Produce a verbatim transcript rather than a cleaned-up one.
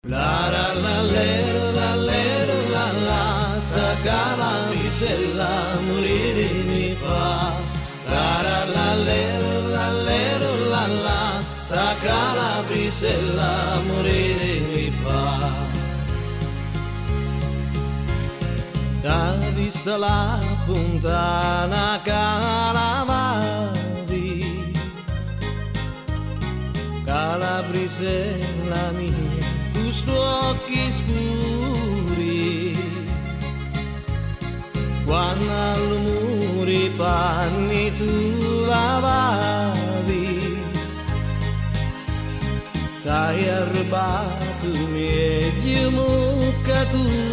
La la la lero la lero la la, sta calamisella morire mi fa. La la la lero la lero la la, sta calamisella morire mi fa. Da vista la fontana calavavi, calabrisella mia, questi occhi scuri, quando al muro i panni tu lavavi, t'hai arrubato meglio mucca tu.